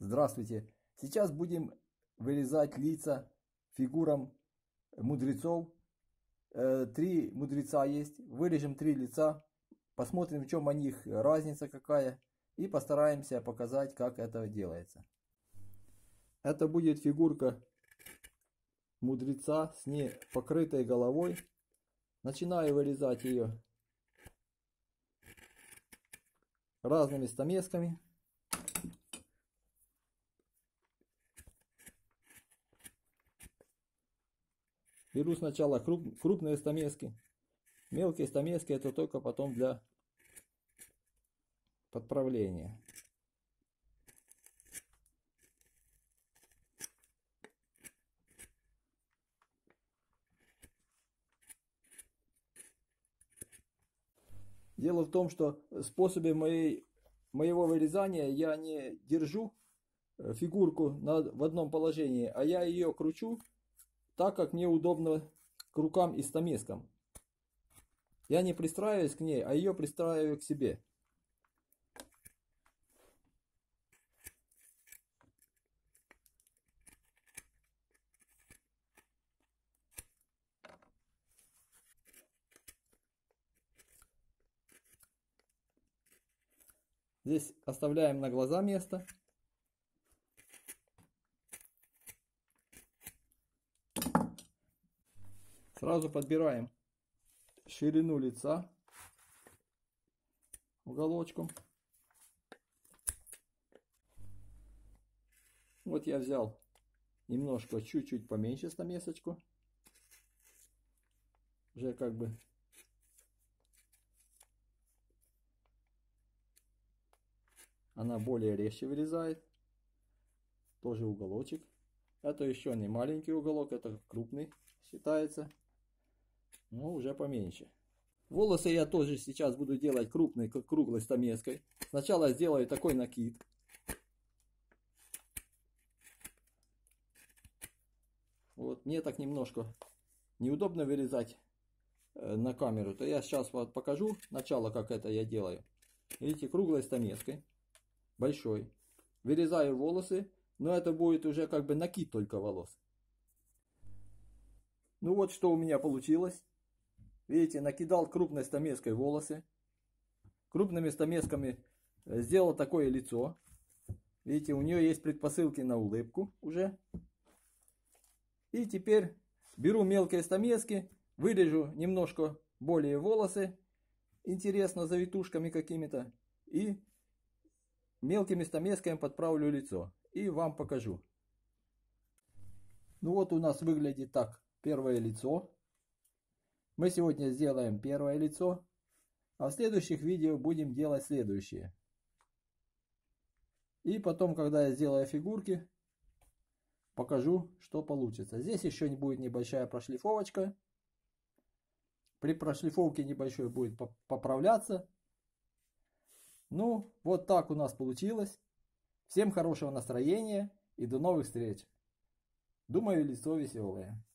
Здравствуйте! Сейчас будем вырезать лица фигурам мудрецов. 3 мудреца есть. Вырежем 3 лица. Посмотрим, в чем у них разница какая. И постараемся показать, как это делается. Это будет фигурка мудреца с непокрытой головой. Начинаю вырезать ее разными стамесками. Беру сначала крупные стамески. Мелкие стамески это только потом для подправления. Дело в том, что в способе моего вырезания я не держу фигурку в одном положении, а я ее кручу так, как мне удобно к рукам и стамескам. Я не пристраиваюсь к ней, а ее пристраиваю к себе. Здесь оставляем на глаза место. Сразу подбираем ширину лица уголочком. Вот я взял немножко, чуть-чуть поменьше стамесочку. Уже как бы она более резче вырезает. Тоже уголочек. Это еще не маленький уголок, это крупный считается. Но уже поменьше. Волосы я тоже сейчас буду делать крупной, круглой стамеской. Сначала сделаю такой накид. Вот мне так немножко неудобно вырезать на камеру. То я сейчас вот покажу начало, как это я делаю. Видите, круглой стамеской. Большой. Вырезаю волосы. Но это будет уже как бы накид только волос. Ну вот что у меня получилось. Видите, накидал крупной стамеской волосы. Крупными стамесками сделал такое лицо. Видите, у нее есть предпосылки на улыбку уже. И теперь беру мелкие стамески, вырежу немножко более волосы. Интересно, завитушками какими-то. И мелкими стамесками подправлю лицо. И вам покажу. Ну вот у нас выглядит так первое лицо. Мы сегодня сделаем первое лицо, а в следующих видео будем делать следующие. И потом, когда я сделаю фигурки, покажу, что получится. Здесь еще будет небольшая прошлифовочка. При прошлифовке небольшой будет поправляться. Ну, вот так у нас получилось. Всем хорошего настроения и до новых встреч. Думаю, лицо веселое.